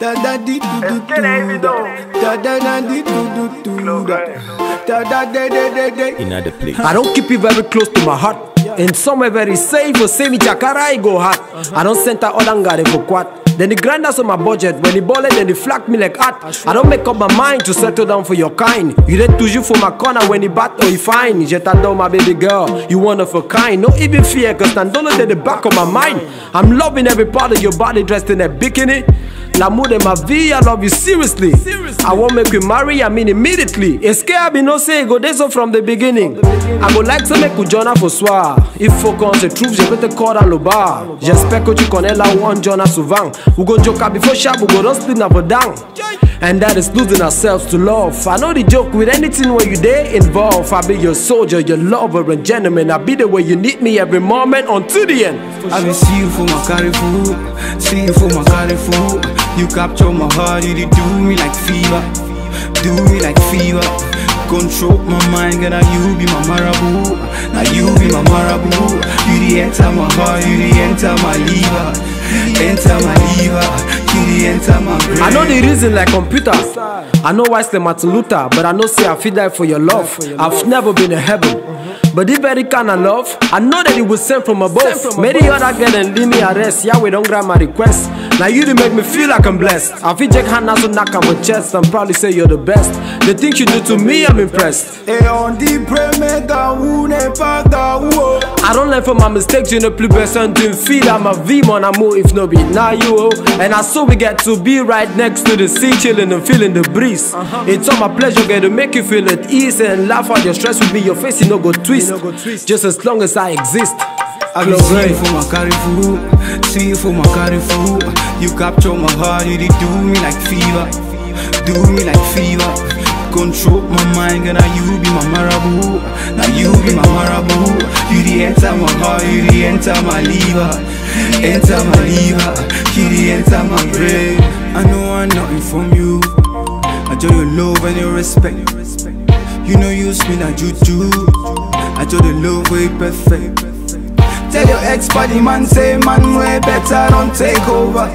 Da da di do do do da da da di do do do da da da da. In other place. I don't keep it very close to my heart. And somewhere very safe, for say me chakara I go hard. I don't center all angare for quad. Then the grinders on my budget. When the bullet, then they flag me like art. I don't make up my mind to settle down for your kind. You dey toujours for my corner when the battle you fine. Je t'adore my baby girl, you one of a kind. No even fear, cause Nandolo at the back of my mind. I'm loving every part of your body dressed in a bikini. L'amour de ma vie, I love you seriously. I won't make you marry, I mean immediately. Et ce que I no say, go this from the beginning. I go like to make you join for soir. Il faut qu'on se trouve, je vais te corps dans le bar. J'espère que tu connais la one Jonah souvent. We go joke before sharp, we go don't sleep never down. And that is losing ourselves to love. I know the joke with anything where you there involved. I be your soldier, your lover and gentleman. I be the way you need me every moment until the end. I be see you for my Carrefour, see you for my Carrefour. You capture my heart, you do me like fever, do me like fever. Control my mind, girl, now you be my marabou. Now you be my marabou. You the enter my heart, you the enter my liver. Enter my liver, you the enter my brain. I know the reason like computer. I know why it's Martin Luther, but I know say I feel that for your love. I've never been in heaven, but this very kind of love, I know that it was sent from above. Many other girl and leave me at rest. Yeah, we don't grant my request. Now you to make me feel like I'm blessed. I feel Jack Hannah so knock on my chest and probably say you're the best. The things you do to me, I'm impressed. Et on dit premier gaou n'est pas gaou. I don't learn from my mistakes, you know plus personne d'une fille à ma vie, mon amour, if no be now you. And I saw we get to be right next to the sea, chilling and feeling the breeze. It's all my pleasure, get to make you feel at ease and laugh out your stress with me, your face, you no go twist. Just as long as I exist. I be see you for my Carrefour, see you for my Carrefour. You capture my heart, you do me like fever, do me like fever. Control my mind, girl, now you be my marabou. Now you be my marabou. You the enter my heart, you the enter my liver, enter my liver. You the enter my brain. I know I'm nothing from you. I do your love and your respect. You know you spin a juju. I do the love way perfect. Tell your ex-body man say man way better, don't take over.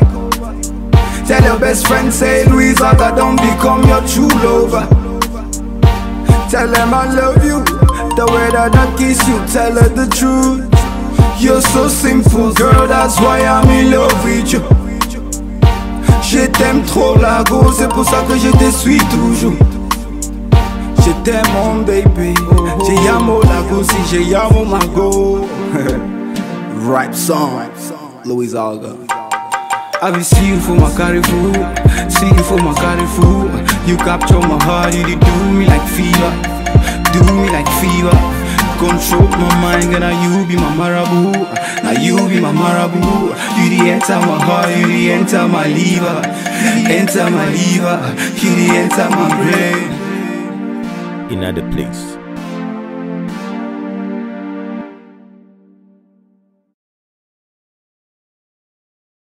Tell your best friend say Louisa that don't become your true lover. Tell them I love you, the way that I kiss you, tell her the truth. You're so simple girl, that's why I'm in love with you. Je t'aime trop la go, c'est pour ça que je te suis toujours. Je t'aime mon baby, je llamo la go si je llamo ma go. Right song, Louis Alga. I be see you for my Carrefour, see you for my Carrefour. You capture my heart, you do me like fever, do me like fever. Control my mind, girl, now you be my marabou. Now you be my marabou. You the enter my heart, you the enter my liver, enter my liver. You the enter my brain. In other place.